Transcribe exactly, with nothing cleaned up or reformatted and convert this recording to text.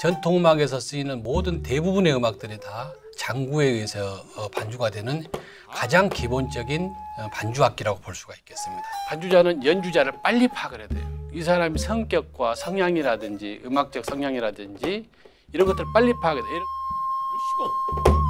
전통음악에서 쓰이는 모든 대부분의 음악들이 다 장구에 의해서 반주가 되는 가장 기본적인 반주악기라고 볼 수가 있겠습니다. 반주자는 연주자를 빨리 파악을 해야 돼요. 이 사람의 성격과 성향이라든지 음악적 성향이라든지 이런 것들을 빨리 파악해야 돼요. 쉬고.